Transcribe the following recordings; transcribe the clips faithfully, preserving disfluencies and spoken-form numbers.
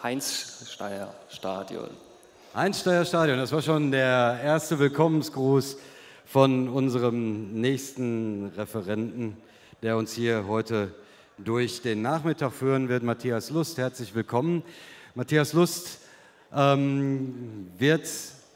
Heinz-Steier-Stadion. Heinz-Steier-Stadion, das war schon der erste Willkommensgruß von unserem nächsten Referenten, der uns hier heute durch den Nachmittag führen wird, Matthias Lust. Herzlich willkommen. Matthias Lust ähm, wird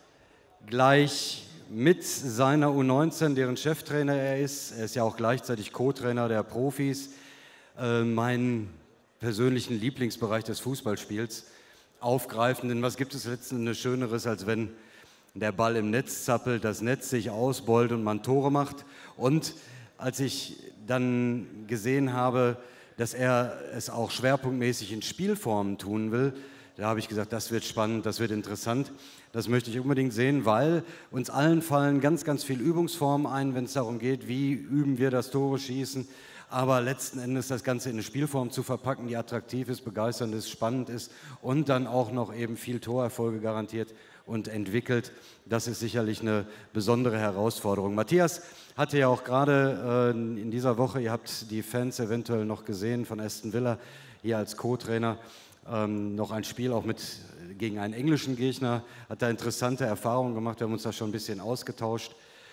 gleich mit seiner U neunzehn, deren Cheftrainer er ist, er ist ja auch gleichzeitig Co-Trainer der Profis, äh, meinen persönlichen Lieblingsbereich des Fußballspiels aufgreifen. Denn was gibt es letztendlich eine Schöneres, als wenn der Ball im Netz zappelt, das Netz sich ausbeult und man Tore macht. Und als ich dann gesehen habe, dass er es auch schwerpunktmäßig in Spielformen tun will, da habe ich gesagt, das wird spannend, das wird interessant. Das möchte ich unbedingt sehen, weil uns allen fallen ganz, ganz viele Übungsformen ein, wenn es darum geht, wie üben wir das Tore schießen. Aber letzten Endes das Ganze in eine Spielform zu verpacken, die attraktiv ist, begeisternd ist, spannend ist und dann auch noch eben viel Torerfolge garantiert und entwickelt, das ist sicherlich eine besondere Herausforderung. Matthias hatte ja auch gerade äh, in dieser Woche, ihr habt die Fans eventuell noch gesehen von Aston Villa, hier als Co-Trainer, ähm, noch ein Spiel auch mit gegen einen englischen Gegner, hat da interessante Erfahrungen gemacht, wir haben uns da schon ein bisschen ausgetauscht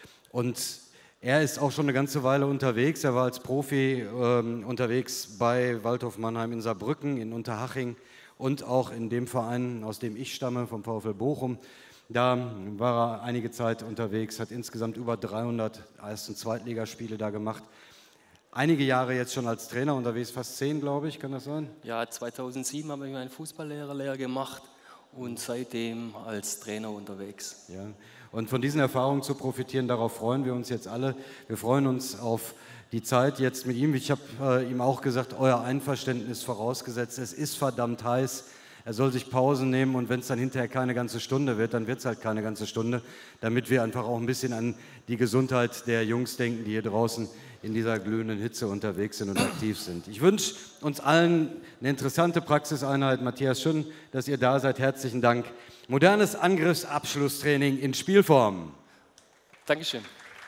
und er ist auch schon eine ganze Weile unterwegs. Er war als Profi ähm, unterwegs bei Waldhof Mannheim in Saarbrücken, in Unterhaching und auch in dem Verein, aus dem ich stamme, vom VfL Bochum. Da war er einige Zeit unterwegs, hat insgesamt über dreihundert Erst- und Zweitligaspiele da gemacht. Einige Jahre jetzt schon als Trainer unterwegs, fast zehn, glaube ich, kann das sein? Ja, zweitausendsieben habe ich meinen Fußballlehrerlehre gemacht und seitdem als Trainer unterwegs. Ja. Und von diesen Erfahrungen zu profitieren, darauf freuen wir uns jetzt alle. Wir freuen uns auf die Zeit jetzt mit ihm. Ich habe äh, ihm auch gesagt, euer Einverständnis vorausgesetzt, es ist verdammt heiß. Er soll sich Pausen nehmen und wenn es dann hinterher keine ganze Stunde wird, dann wird es halt keine ganze Stunde, damit wir einfach auch ein bisschen an die Gesundheit der Jungs denken, die hier draußen in dieser glühenden Hitze unterwegs sind und aktiv sind. Ich wünsche uns allen eine interessante Praxiseinheit. Matthias, schön, dass ihr da seid. Herzlichen Dank. Modernes Angriffsabschlusstraining in Spielform. Dankeschön.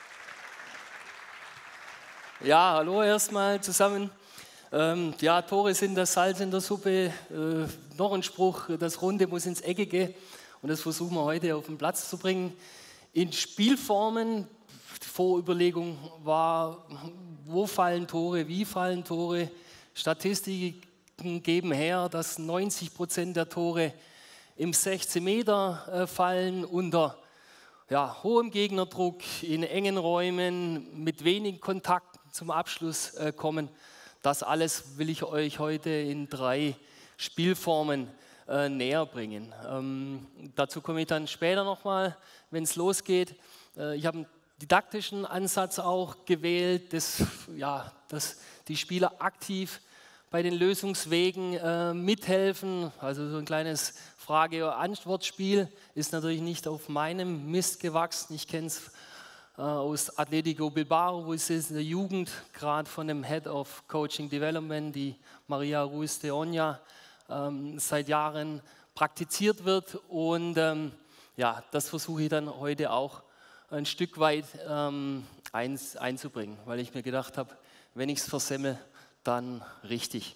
Ja, hallo erstmal zusammen. Ähm, ja, Tore sind das Salz in der Suppe. Äh, noch ein Spruch, das Runde muss ins Eckige. Und das versuchen wir heute auf den Platz zu bringen. In Spielformen, die Vorüberlegung war, wo fallen Tore, wie fallen Tore. Statistiken geben her, dass neunzig Prozent der Tore im sechzehn Meter äh, fallen, unter ja, hohem Gegnerdruck, in engen Räumen, mit wenig Kontakt zum Abschluss äh, kommen. Das alles will ich euch heute in drei Spielformen äh, näher bringen. Ähm, dazu komme ich dann später nochmal, wenn es losgeht. Äh, ich habe einen didaktischen Ansatz auch gewählt, dass, ja, dass die Spieler aktiv bei den Lösungswegen äh, mithelfen. Also so ein kleines Frage-Antwort-Spiel ist natürlich nicht auf meinem Mist gewachsen. Ich kenne es äh, aus Atletico Bilbao, wo es in der Jugend gerade von dem Head of Coaching Development, die Maria Ruiz de Oña, ähm, seit Jahren praktiziert wird. Und ähm, ja, das versuche ich dann heute auch ein Stück weit ähm, ein, einzubringen, weil ich mir gedacht habe, wenn ich es versemmel, dann richtig.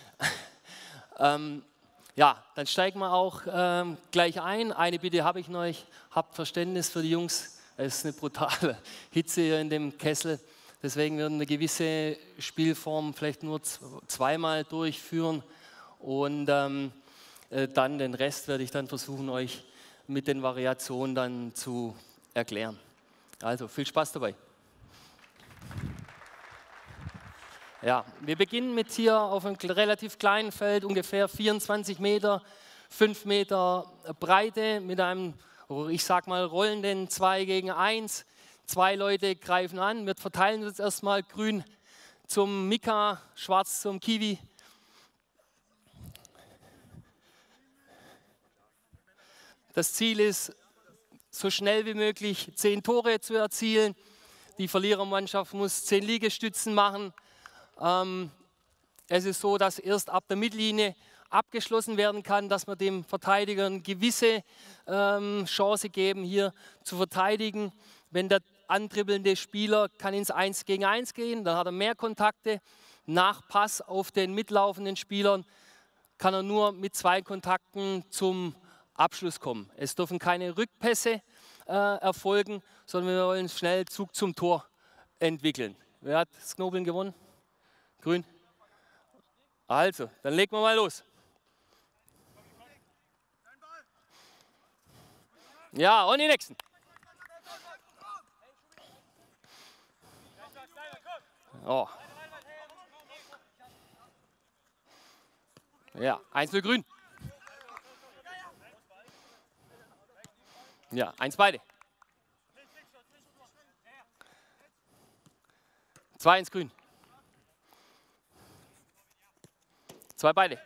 ähm, ja, dann steigen wir auch ähm, gleich ein. Eine Bitte habe ich noch, habt Verständnis für die Jungs. Es ist eine brutale Hitze hier in dem Kessel. Deswegen werden wir eine gewisse Spielform vielleicht nur zweimal durchführen. Und ähm, äh, dann den Rest werde ich dann versuchen, euch mit den Variationen dann zu erklären. Also viel Spaß dabei. Ja, wir beginnen mit hier auf einem relativ kleinen Feld, ungefähr vierundzwanzig Meter, fünf Meter Breite, mit einem, ich sag mal, rollenden zwei gegen eins. Zwei Leute greifen an, wir verteilen uns erstmal grün zum Mika, schwarz zum Kiwi. Das Ziel ist, so schnell wie möglich zehn Tore zu erzielen. Die Verlierermannschaft muss zehn Liegestützen machen. Ähm, es ist so, dass erst ab der Mittellinie abgeschlossen werden kann, dass wir dem Verteidiger eine gewisse ähm, Chance geben, hier zu verteidigen. Wenn der antribbelnde Spieler kann ins eins gegen eins gehen, dann hat er mehr Kontakte. Nach Pass auf den mitlaufenden Spielern kann er nur mit zwei Kontakten zum Abschluss kommen. Es dürfen keine Rückpässe äh, erfolgen, sondern wir wollen schnell Zug zum Tor entwickeln. Wer hat das Knobeln gewonnen? Grün. Also, dann legen wir mal los. Ja, und die nächsten. Oh. Ja, eins für Grün. Ja, eins beide. Zwei ins Grün. Zwei beide.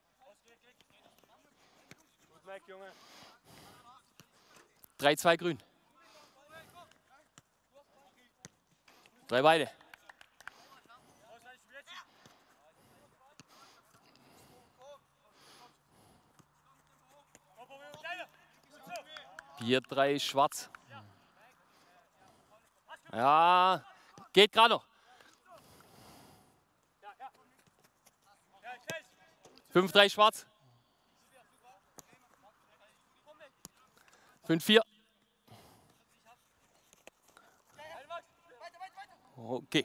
Drei, zwei Grün. Drei beide. Vier, drei, schwarz. Ja, geht gerade noch. Fünf, drei, schwarz. Fünf, vier. Okay.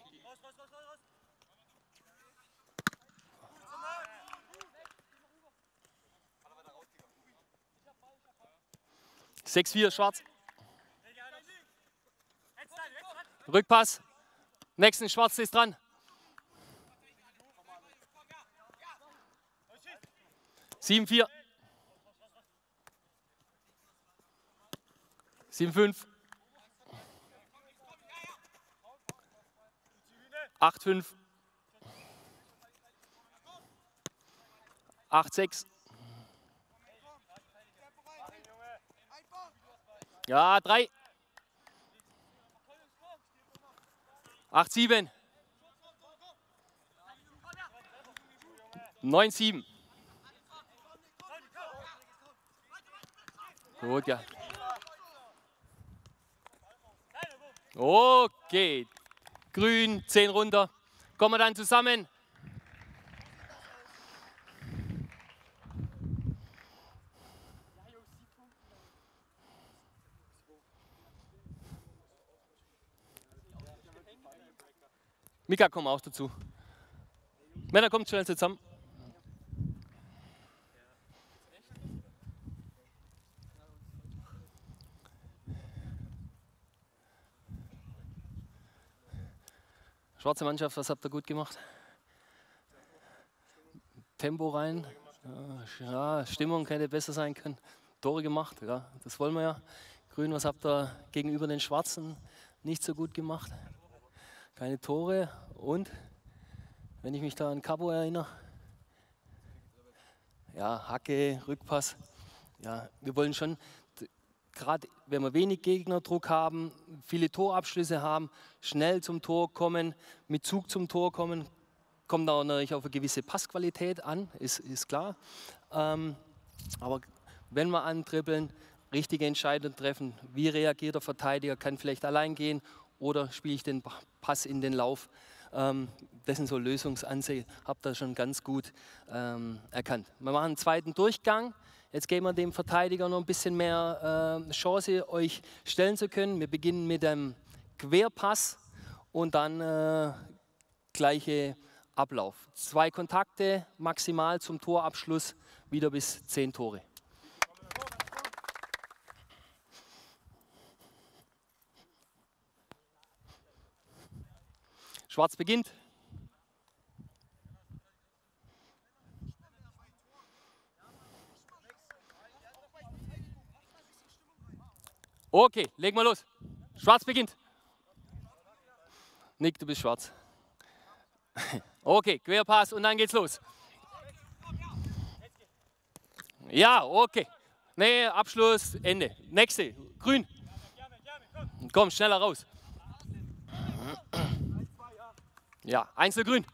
Sechs, vier, schwarz. Rückpass. Nächsten Schwarz ist dran. Sieben, vier. Sieben, fünf. Acht, fünf. Acht, sechs. Ja, drei. Acht, sieben. Neun, sieben. Gut, ja. Okay. Grün, zehn runter. Kommen wir dann zusammen. Mika, komm auch dazu. Männer, kommt schnell zusammen. Schwarze Mannschaft, was habt ihr gut gemacht? Tempo rein. Ja, Stimmung hätte besser sein können. Tore gemacht, ja, das wollen wir ja. Grün, was habt ihr gegenüber den Schwarzen nicht so gut gemacht? Keine Tore und, wenn ich mich da an Cabo erinnere, ja, Hacke, Rückpass. Ja, wir wollen schon, gerade wenn wir wenig Gegnerdruck haben, viele Torabschlüsse haben, schnell zum Tor kommen, mit Zug zum Tor kommen, kommt auch natürlich auf eine gewisse Passqualität an, ist, ist klar. Ähm, aber wenn wir antribbeln, richtige Entscheidungen treffen, wie reagiert der Verteidiger, kann vielleicht allein gehen oder spiele ich den Pass in den Lauf. Ähm, das sind so Lösungsansätze, habt ihr schon ganz gut ähm, erkannt. Wir machen einen zweiten Durchgang. Jetzt geben wir dem Verteidiger noch ein bisschen mehr äh, Chance, euch stellen zu können. Wir beginnen mit einem Querpass und dann äh, gleiche Ablauf. Zwei Kontakte maximal zum Torabschluss, wieder bis zehn Tore. Schwarz beginnt. Okay, legen wir los. Schwarz beginnt. Nick, du bist schwarz. Okay, Querpass und dann geht's los. Ja, okay. Nee, Abschluss, Ende. Nächste, grün. Komm, schneller raus. Ja, Einzel grün.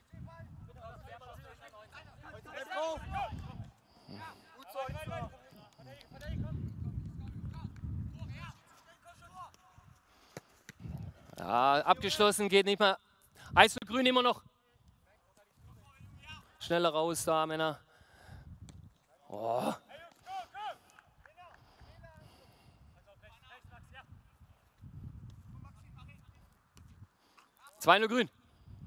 Ja, abgeschlossen, geht nicht mehr. Einzel grün immer noch. Schneller raus da, Männer. Oh. zwei null grün.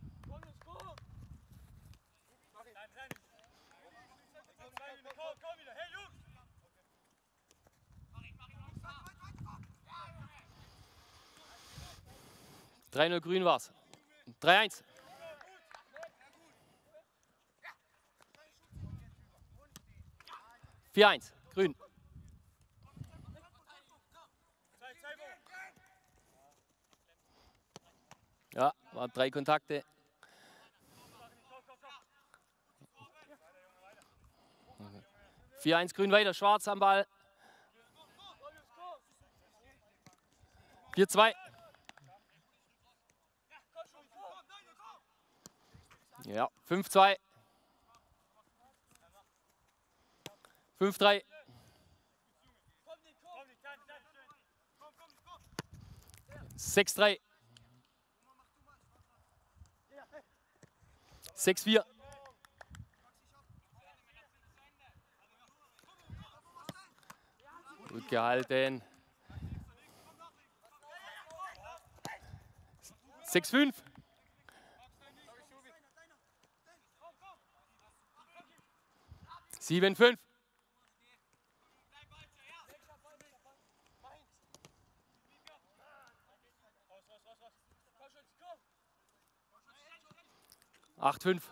drei null grün war's. drei eins. vier eins, grün. Ja, waren drei Kontakte. vier eins, grün weiter, schwarz am Ball. vier zwei. Ja, fünf zwei. fünf drei. sechs drei. sechs vier. Gut gehalten. sechs fünf. sieben fünf. acht fünf.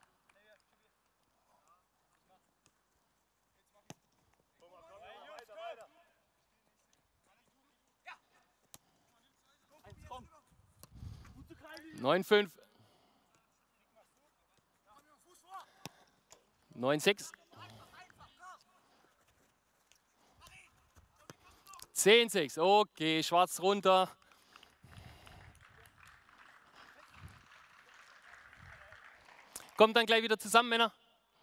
neun fünf. neun sechs. zehn sechs. Okay, schwarz runter. Kommt dann gleich wieder zusammen, Männer.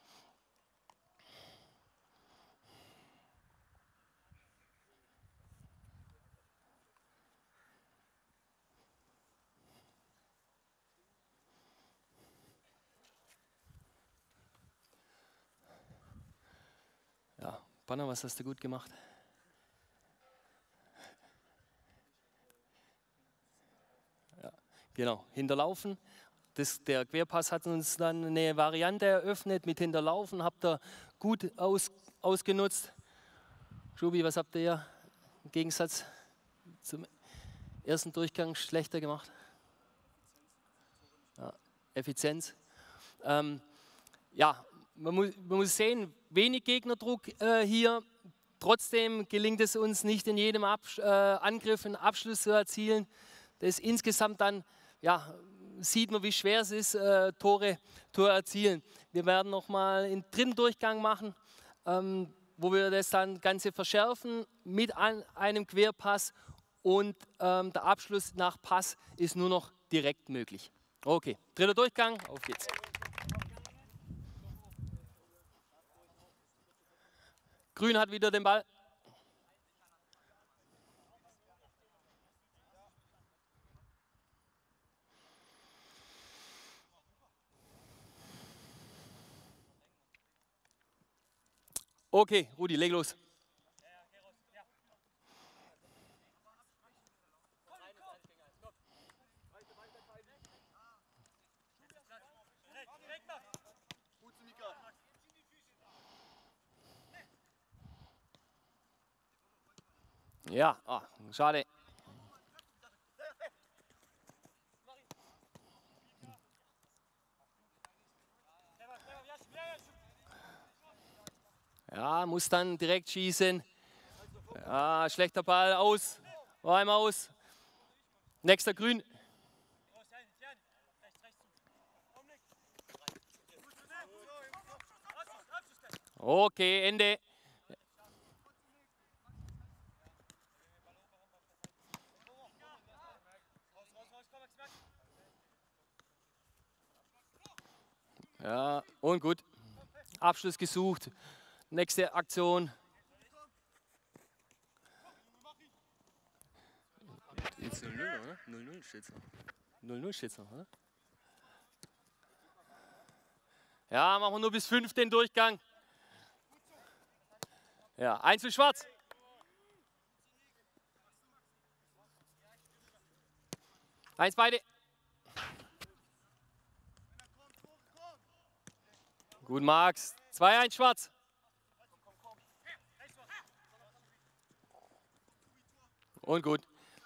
Ja, Banner, was hast du gut gemacht? Ja, genau, hinterlaufen. Das, der Querpass hat uns dann eine Variante eröffnet mit Hinterlaufen, habt ihr gut aus, ausgenutzt. Schubi, was habt ihr im Gegensatz zum ersten Durchgang schlechter gemacht? Ja, Effizienz. Ähm, ja, man muss, man muss sehen, wenig Gegnerdruck äh, hier. Trotzdem gelingt es uns nicht in jedem Absch äh, Angriff einen Abschluss zu erzielen. Das insgesamt dann, ja, sieht man, wie schwer es ist, äh, Tore zu erzielen. Wir werden nochmal einen dritten Durchgang machen, ähm, wo wir das dann Ganze verschärfen mit an, einem Querpass und ähm, der Abschluss nach Pass ist nur noch direkt möglich. Okay, dritter Durchgang, auf geht's. Grün hat wieder den Ball. Okay, Rudi, leg los. Ja, ah, schade. Ja, muss dann direkt schießen. Ja, schlechter Ball, aus. Einmal aus. Nächster Grün. Okay, Ende. Ja, und gut. Abschluss gesucht. Nächste Aktion. Jetzt null null, oder? null null steht es noch. null null steht es noch, oder? Ja, machen wir nur bis fünf den Durchgang. Ja, eins für Schwarz. Eins beide. Gut, Max. zwei eins Schwarz. Und gut.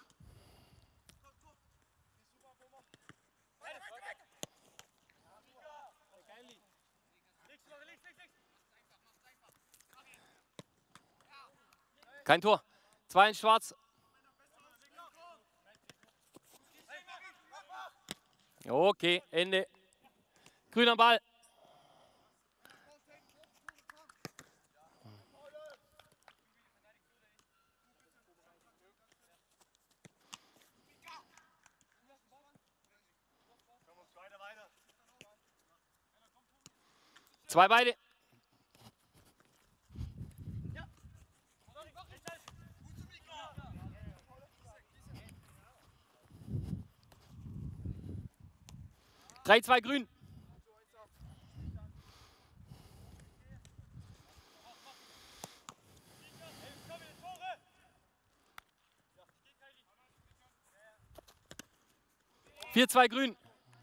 Kein Tor. zwei eins Schwarz. Okay, Ende. Grüner Ball. Zwei beide. drei zwei grün. vier zwei grün.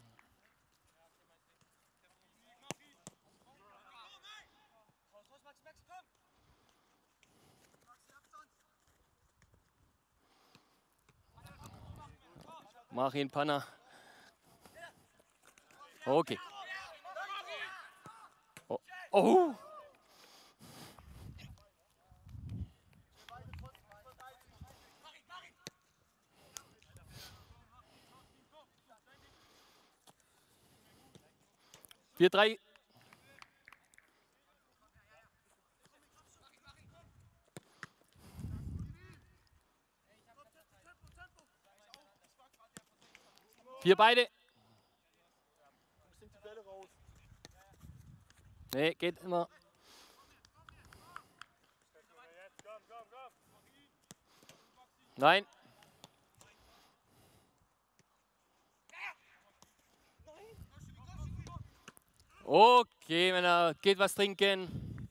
Mach ihn, Panna. Okay. Oh. Oh. vier drei. vier beide. Nee, geht immer. Nein. Okay, Männer, geht was trinken.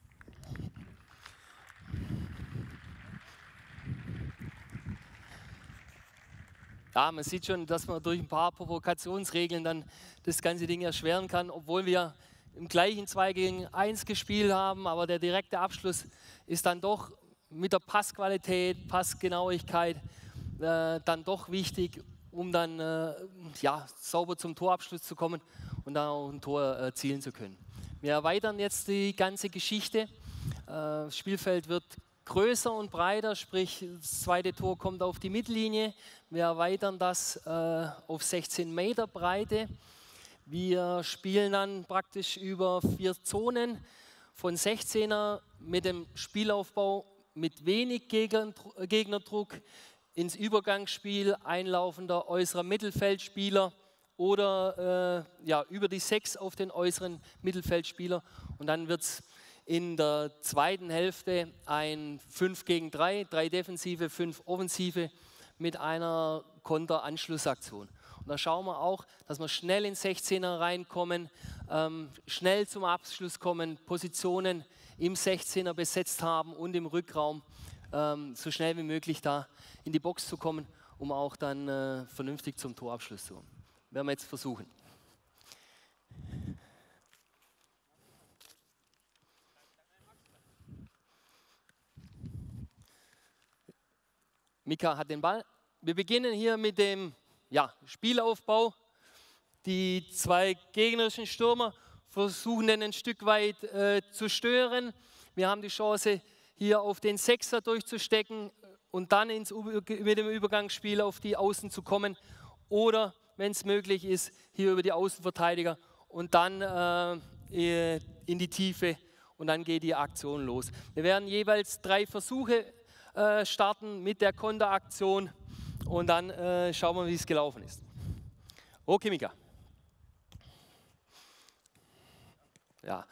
Ja, man sieht schon, dass man durch ein paar Provokationsregeln dann das ganze Ding erschweren kann, obwohl wir im gleichen zwei gegen eins gespielt haben, aber der direkte Abschluss ist dann doch mit der Passqualität, Passgenauigkeit äh, dann doch wichtig, um dann äh, ja, sauber zum Torabschluss zu kommen und dann auch ein Tor erzielen zu können. Wir erweitern jetzt die ganze Geschichte. Äh, das Spielfeld wird größer und breiter, sprich das zweite Tor kommt auf die Mittellinie. Wir erweitern das äh, auf sechzehn Meter Breite. Wir spielen dann praktisch über vier Zonen von sechzehner mit dem Spielaufbau mit wenig Gegnerdruck ins Übergangsspiel einlaufender äußerer Mittelfeldspieler oder äh, ja, über die sechs auf den äußeren Mittelfeldspieler. Und dann wird es in der zweiten Hälfte ein fünf gegen drei, drei Defensive, fünf Offensive mit einer Konteranschlussaktion. Und da schauen wir auch, dass wir schnell in sechzehner reinkommen, ähm, schnell zum Abschluss kommen, Positionen im sechzehner besetzt haben und im Rückraum ähm, so schnell wie möglich da in die Box zu kommen, um auch dann äh, vernünftig zum Torabschluss zu kommen. Werden wir jetzt versuchen. Mika hat den Ball. Wir beginnen hier mit dem ja, Spielaufbau. Die zwei gegnerischen Stürmer versuchen den ein Stück weit äh, zu stören. Wir haben die Chance, hier auf den Sechser durchzustecken und dann ins, mit dem Übergangsspiel auf die Außen zu kommen. Oder, wenn es möglich ist, hier über die Außenverteidiger und dann äh, in die Tiefe und dann geht die Aktion los. Wir werden jeweils drei Versuche äh, starten mit der Konteraktion und dann äh, schauen wir, wie es gelaufen ist. Okay, Mika. Ja.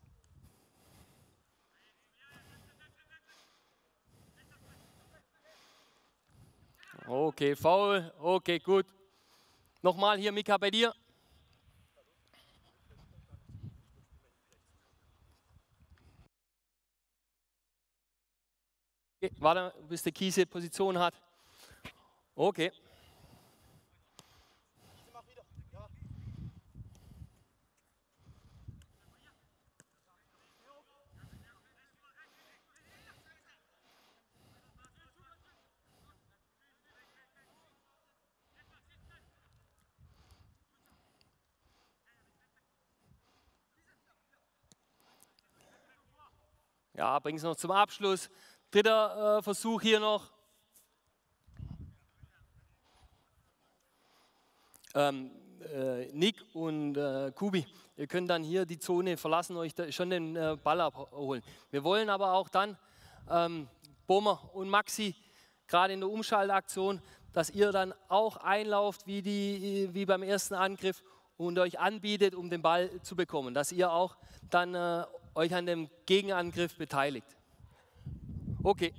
Okay, Foul. Okay, gut. Nochmal hier, Mika, bei dir. Okay, warte, bis der Kiese Position hat. Okay. Ja, bring es noch zum Abschluss. Dritter äh, Versuch hier noch. Ähm, äh, Nick und äh, Kubi, ihr könnt dann hier die Zone verlassen, euch da schon den äh, Ball abholen. Wir wollen aber auch dann, ähm, Bomer und Maxi, gerade in der Umschaltaktion, dass ihr dann auch einlauft wie, die, wie beim ersten Angriff und euch anbietet, um den Ball zu bekommen. Dass ihr auch dann äh, euch an dem Gegenangriff beteiligt. Okay.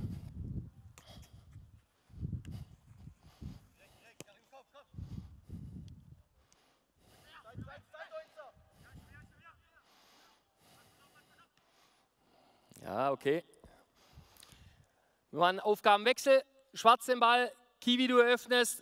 Ja, okay. Wir machen Aufgabenwechsel. Schwarz den Ball, Kiwi, du öffnest.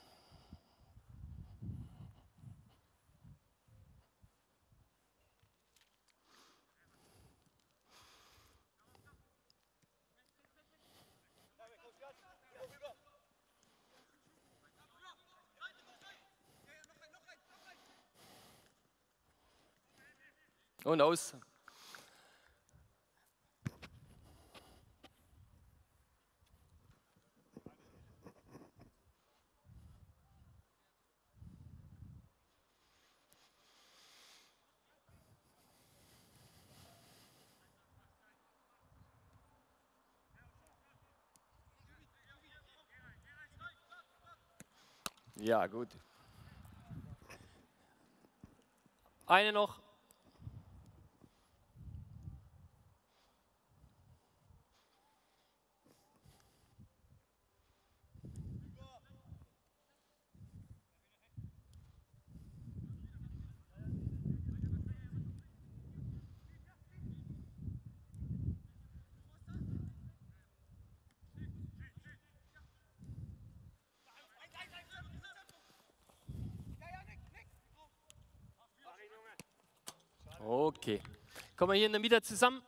Und aus. Ja, gut. Eine noch. Okay. Kommen wir hier in der Mitte zusammen.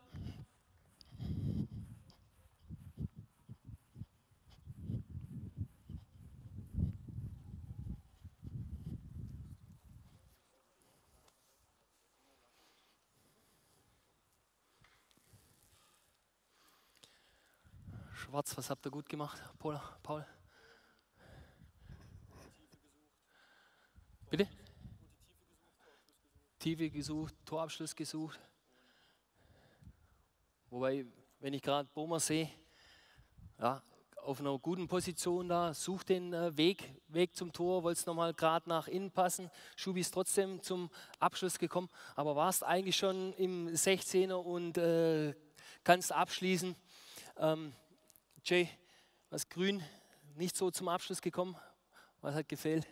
Schwarz, was habt ihr gut gemacht, Paul? Paul? Bitte? Tiefe gesucht, Torabschluss gesucht. Wobei, wenn ich gerade Bomer sehe, ja, auf einer guten Position da, sucht den äh, Weg, Weg zum Tor, wollte es nochmal gerade nach innen passen. Schubi ist trotzdem zum Abschluss gekommen, aber warst eigentlich schon im sechzehner und äh, kannst abschließen. Ähm, Jay, was grün, nicht so zum Abschluss gekommen? Was hat gefehlt?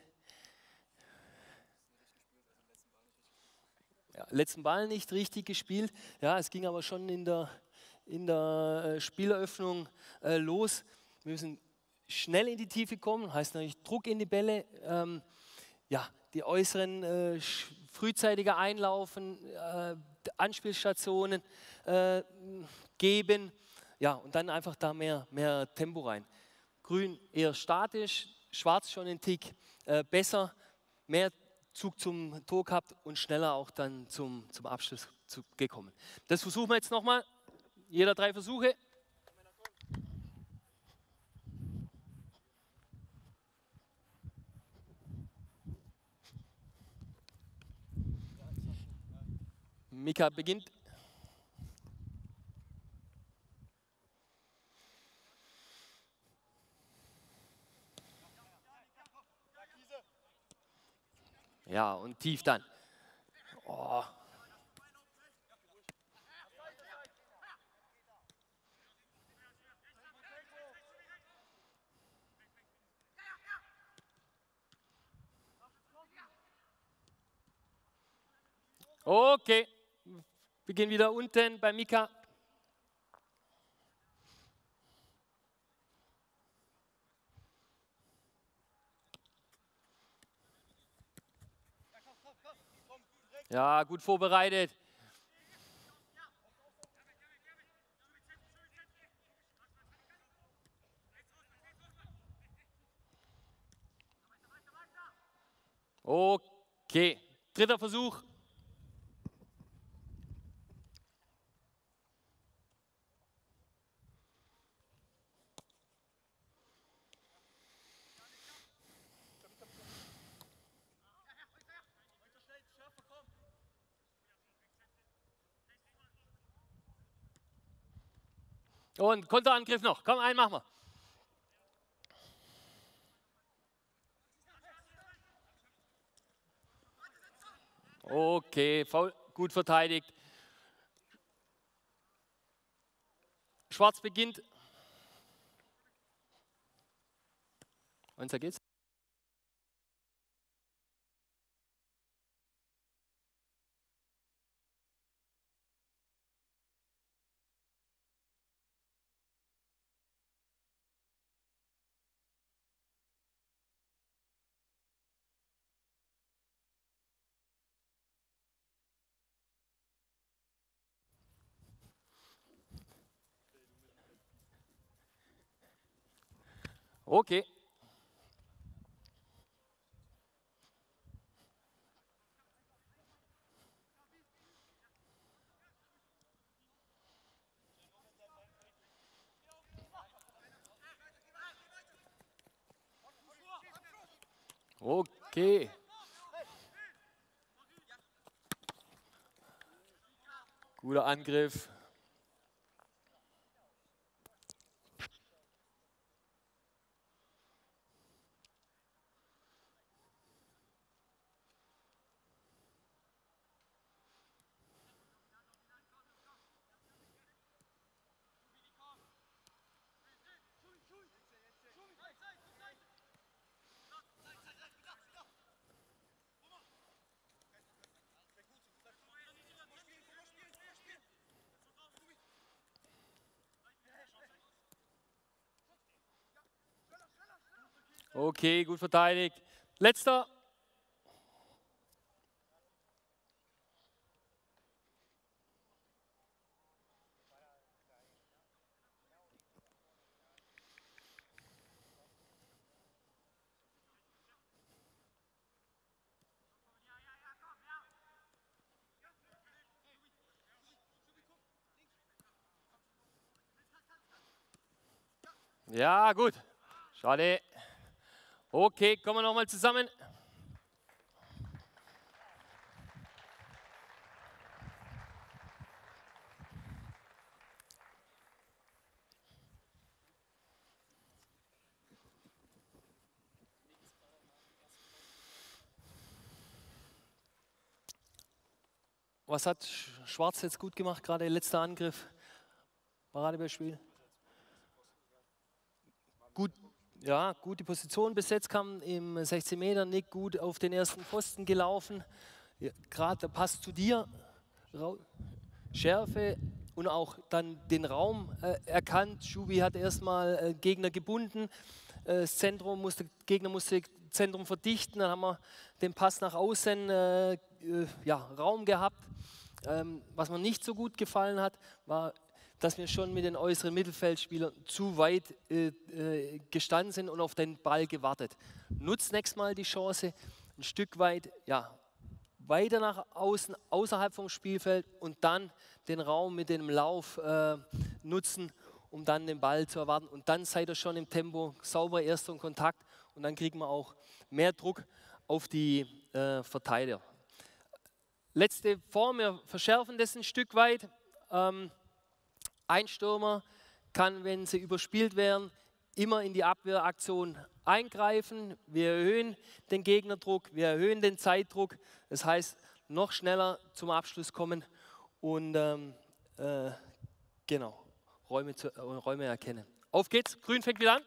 Ja, letzten Ball nicht richtig gespielt. Ja, es ging aber schon in der, in der äh, Spieleröffnung äh, los. Wir müssen schnell in die Tiefe kommen, heißt natürlich Druck in die Bälle. Ähm, ja, die äußeren äh, frühzeitiger einlaufen, äh, Anspielstationen äh, geben. Ja, und dann einfach da mehr, mehr Tempo rein. Grün eher statisch, schwarz schon ein Tick äh, besser, mehr Zug zum Tor gehabt und schneller auch dann zum, zum Abschluss zu, gekommen. Das versuchen wir jetzt nochmal. Jeder drei Versuche. Mika beginnt. Ja, und tief dann. Oh. Okay, wir gehen wieder unten bei Mika. Ja, gut vorbereitet. Okay, dritter Versuch. Und Konterangriff noch. Komm, einen machen wir. Okay, faul, gut verteidigt. Schwarz beginnt. Und da geht's. Okay. Okay. Guter Angriff. Okay, gut verteidigt. Letzter. Ja, gut. Schade. Okay, kommen wir nochmal zusammen. Was hat Schwarz jetzt gut gemacht, gerade letzter Angriff? Paradebeispiel. Gut, ja, gut die Position besetzt, kam im sechzehn Meter Nick gut auf den ersten Pfosten gelaufen. Ja, gerade der Pass zu dir, Rau Schärfe und auch dann den Raum äh, erkannt. Schubi hat erstmal äh, Gegner gebunden, äh, das Zentrum musste, Gegner musste Zentrum verdichten, dann haben wir den Pass nach außen äh, äh, ja, Raum gehabt. Ähm, was mir nicht so gut gefallen hat, war, dass wir schon mit den äußeren Mittelfeldspielern zu weit äh, äh, gestanden sind und auf den Ball gewartet. Nutzt nächstes Mal die Chance, ein Stück weit ja, weiter nach außen, außerhalb vom Spielfeld und dann den Raum mit dem Lauf äh, nutzen, um dann den Ball zu erwarten. Und dann seid ihr schon im Tempo, sauber erster Kontakt und dann kriegen wir auch mehr Druck auf die äh, Verteidiger. Letzte Form, wir verschärfen das ein Stück weit. Ähm, ein Stürmer kann, wenn sie überspielt werden, immer in die Abwehraktion eingreifen. Wir erhöhen den Gegnerdruck, wir erhöhen den Zeitdruck. Das heißt, noch schneller zum Abschluss kommen und ähm, äh, genau, Räume, zu, äh, Räume erkennen. Auf geht's, Grün fängt wieder an.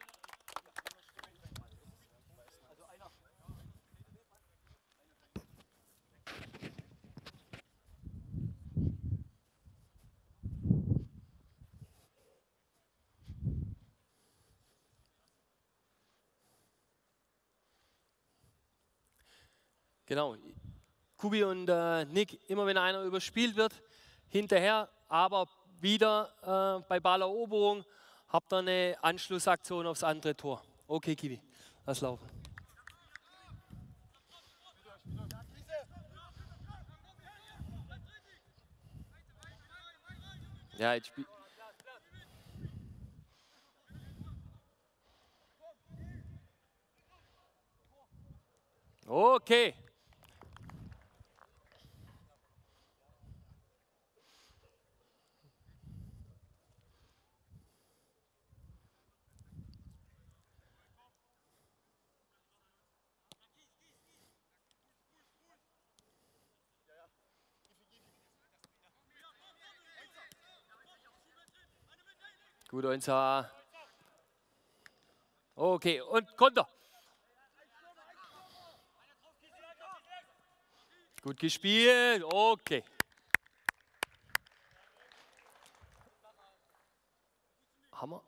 Genau, Kubi und äh, Nick, immer wenn einer überspielt wird, hinterher, aber wieder äh, bei Balleroberung habt ihr eine Anschlussaktion aufs andere Tor. Okay, Kiwi, lass laufen. Ja, jetzt spiel. Okay. Gut, unser. Okay, und Konter. Gut gespielt, okay. Hammer.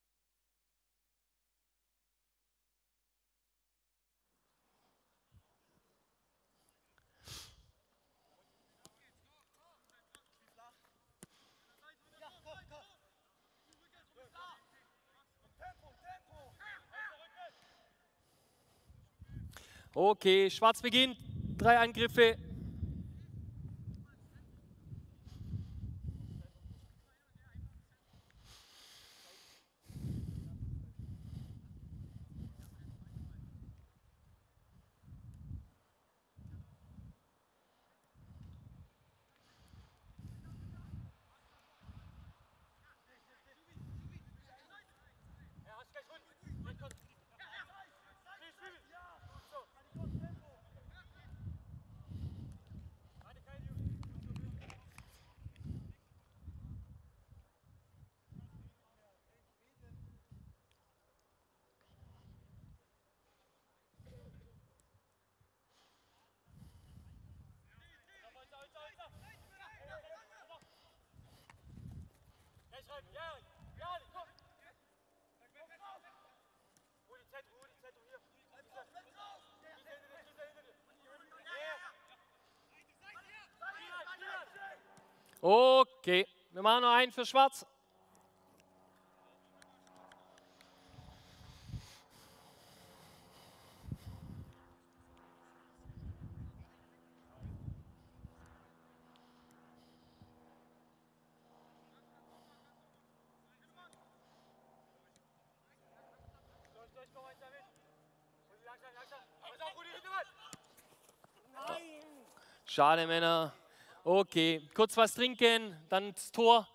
Okay, Schwarz beginnt, drei Angriffe. Okay, wir machen noch einen für Schwarz. Schade, Männer. Okay, kurz was trinken, dann das Tor.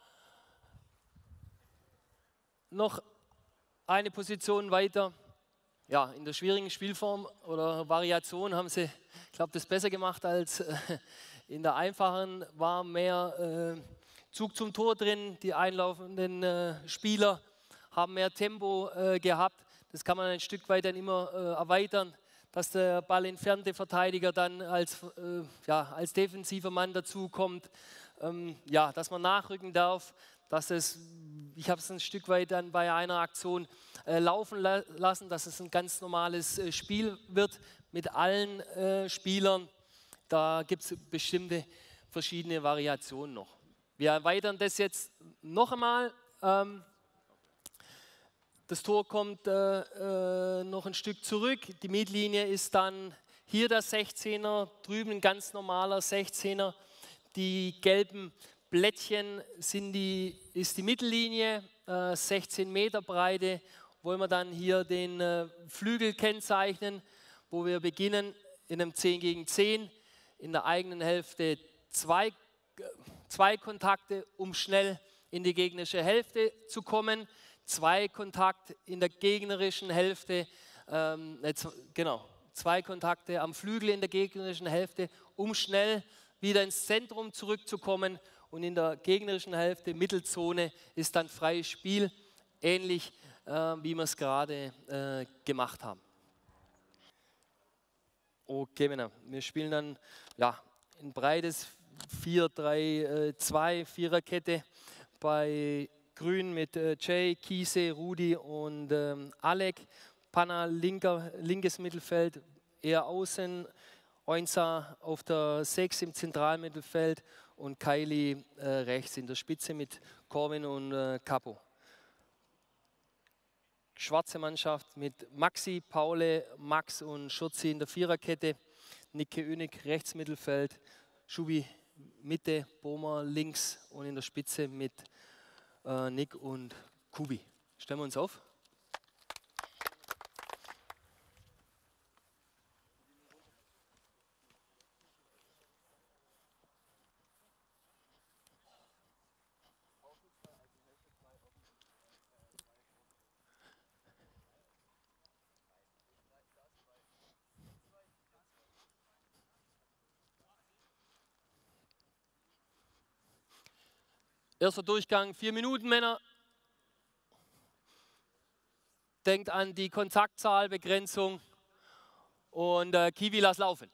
Noch eine Position weiter. Ja, in der schwierigen Spielform oder Variation haben sie, ich glaube, das besser gemacht als in der einfachen. War mehr äh, Zug zum Tor drin. Die einlaufenden äh, Spieler haben mehr Tempo äh, gehabt. Das kann man ein Stück weit dann immer äh, erweitern, dass der ballentfernte Verteidiger dann als, äh, ja, als defensiver Mann dazukommt, ähm, ja, dass man nachrücken darf, dass es, ich habe es ein Stück weit dann bei einer Aktion äh, laufen la lassen, dass es ein ganz normales äh, Spiel wird mit allen äh, Spielern. Da gibt es bestimmte verschiedene Variationen noch. Wir erweitern das jetzt noch einmal. Ähm, Das Tor kommt äh, äh, noch ein Stück zurück. Die Mittellinie ist dann hier der sechzehner, drüben ein ganz normaler sechzehner. Die gelben Blättchen sind die, ist die Mittellinie, äh, sechzehn Meter Breite. Wollen wir dann hier den äh, Flügel kennzeichnen, wo wir beginnen in einem zehn gegen zehn. In der eigenen Hälfte zwei, zwei Kontakte, um schnell in die gegnerische Hälfte zu kommen. Zwei Kontakte in der gegnerischen Hälfte, ähm, genau, zwei Kontakte am Flügel in der gegnerischen Hälfte, um schnell wieder ins Zentrum zurückzukommen. Und in der gegnerischen Hälfte, Mittelzone, ist dann freies Spiel, ähnlich äh, wie wir es gerade äh, gemacht haben. Okay, Männer, wir spielen dann ja, ein breites vier drei zwei, Viererkette bei Grün mit äh, Jay, Kiese, Rudi und ähm, Alec. Panna linker, linkes Mittelfeld, eher außen. Oinsa auf der sechs im Zentralmittelfeld und Kylie äh, rechts in der Spitze mit Corwin und äh, Capo. Schwarze Mannschaft mit Maxi, Paule, Max und Schurzi in der Viererkette, Nicke Önig rechts Mittelfeld, Schubi Mitte, Bomer links und in der Spitze mit äh, Nick und Kubi. Stellen wir uns auf. Erster Durchgang, vier Minuten, Männer. Denkt an die Kontaktzahlbegrenzung und äh, Kiwi, lass laufen.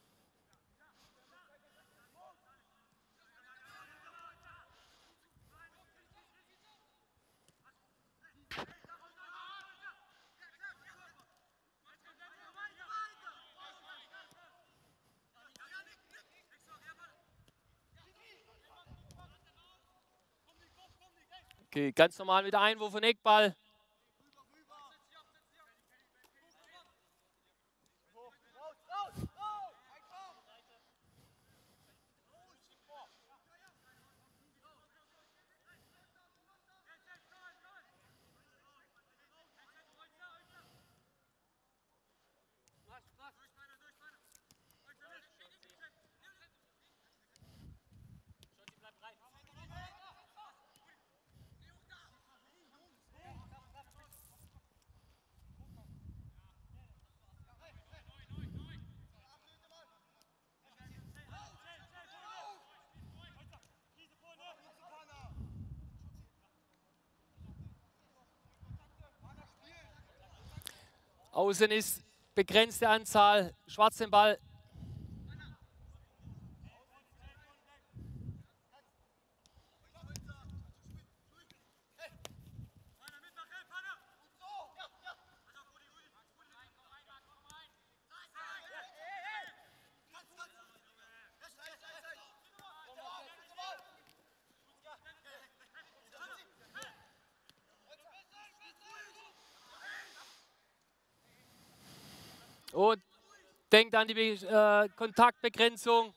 Okay, ganz normal mit Einwurf und Eckball. Außen ist begrenzte Anzahl, schwarz den Ball. Und denkt an die äh, Kontaktbegrenzung.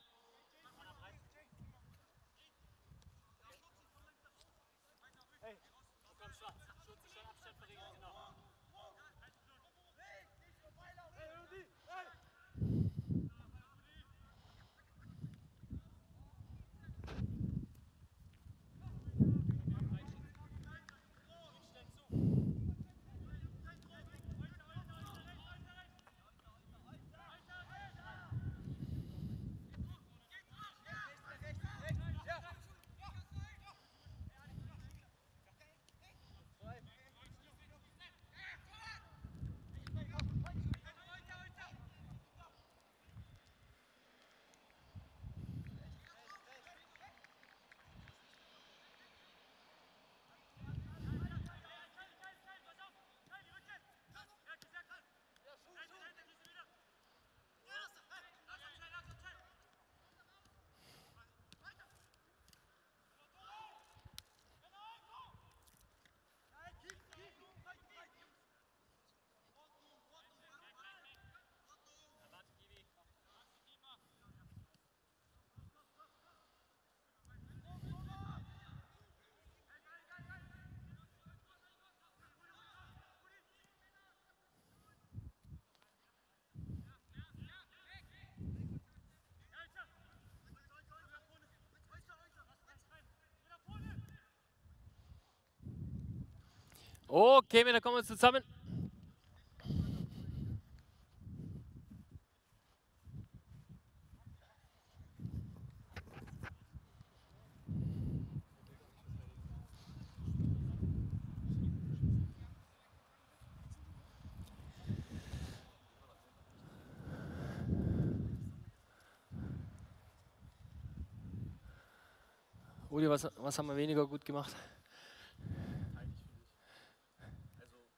Okay, dann kommen wir zusammen. Uli, was, was haben wir weniger gut gemacht?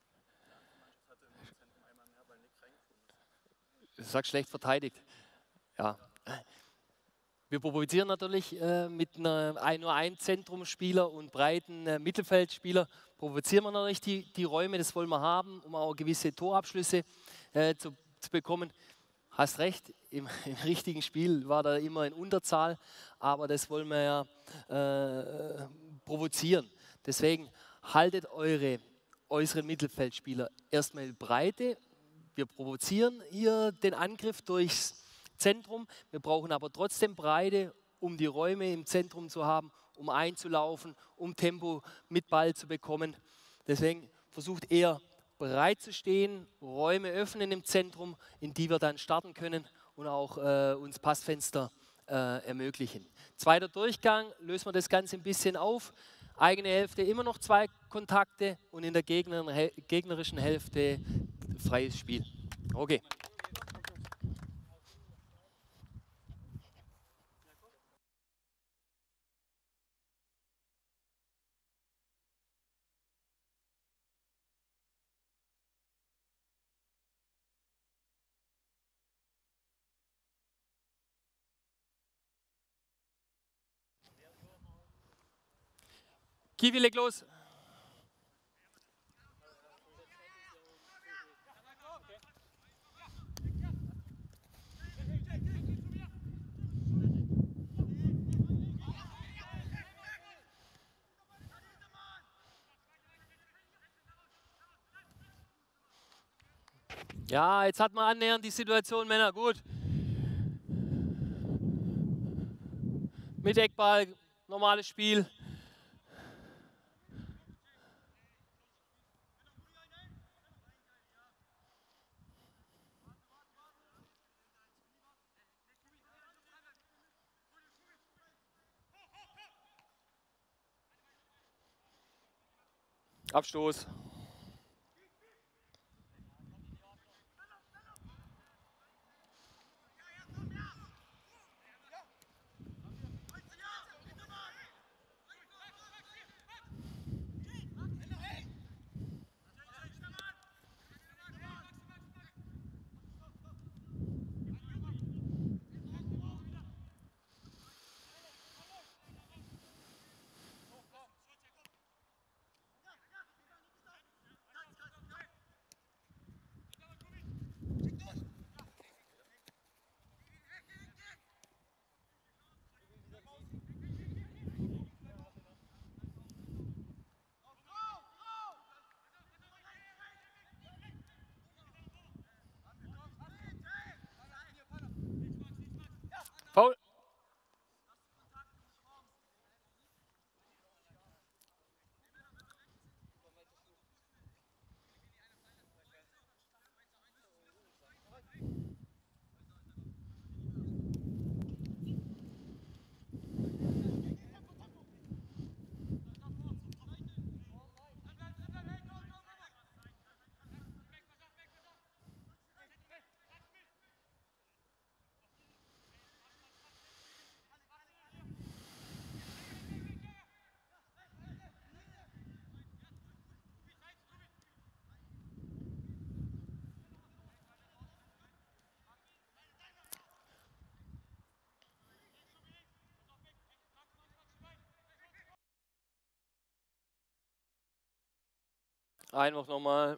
Du sagst schlecht verteidigt. Ja. Wir provozieren natürlich äh, mit einer, ein, nur ein Zentrumsspieler und breiten äh, Mittelfeldspieler, provozieren wir natürlich die, die Räume, das wollen wir haben, um auch gewisse Torabschlüsse äh, zu, zu bekommen. Hast recht, im, im richtigen Spiel war da immer in Unterzahl, aber das wollen wir ja äh, provozieren. Deswegen haltet eure äußeren Mittelfeldspieler erstmal Breite. Wir provozieren hier den Angriff durchs Zentrum. Wir brauchen aber trotzdem Breite, um die Räume im Zentrum zu haben, um einzulaufen, um Tempo mit Ball zu bekommen. Deswegen versucht eher bereit zu stehen, Räume öffnen im Zentrum, in die wir dann starten können und auch äh, uns Passfenster äh, ermöglichen. Zweiter Durchgang, lösen wir das Ganze ein bisschen auf. Eigene Hälfte immer noch zwei Kontakte und in der gegnerischen Hälfte freies Spiel. Okay. Kiwi, leg los. Ja, jetzt hat man annähernd die Situation, Männer, gut. Mit Eckball, normales Spiel. Abstoß. Foul. Einwurf nochmal.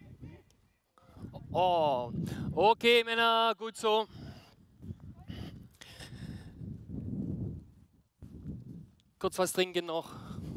Oh, okay, Männer, gut so. kurz was trinken noch.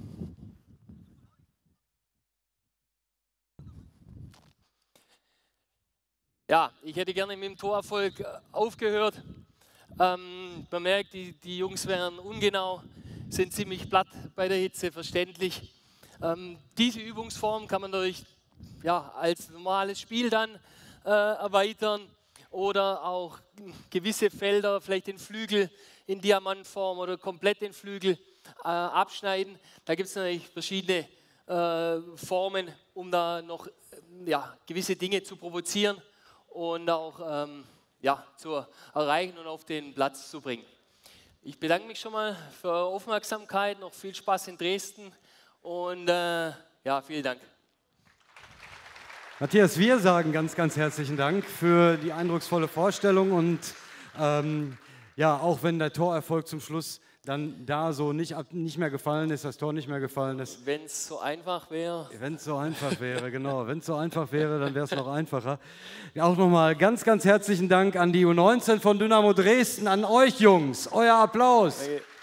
Ja, ich hätte gerne mit dem Torerfolg aufgehört. Ähm, man merkt, die, die Jungs wären ungenau, sind ziemlich platt bei der Hitze, verständlich. Ähm, diese Übungsform kann man durch, ja, als normales Spiel dann äh, erweitern oder auch gewisse Felder, vielleicht den Flügel in Diamantform oder komplett den Flügel äh, abschneiden. Da gibt es natürlich verschiedene äh, Formen, um da noch ja, gewisse Dinge zu provozieren und auch ähm, ja, zu erreichen und auf den Platz zu bringen. Ich bedanke mich schon mal für eure Aufmerksamkeit, noch viel Spaß in Dresden und äh, ja, vielen Dank. Matthias, wir sagen ganz, ganz herzlichen Dank für die eindrucksvolle Vorstellung und ähm, ja, auch wenn der Torerfolg zum Schluss dann da so nicht, ab, nicht mehr gefallen ist, das Tor nicht mehr gefallen ist. Wenn es so einfach wäre. Wenn es so einfach wäre, genau. Wenn es so einfach wäre, dann wäre es noch einfacher. Ja, auch nochmal ganz, ganz herzlichen Dank an die U neunzehn von Dynamo Dresden, an euch Jungs. Euer Applaus. Okay.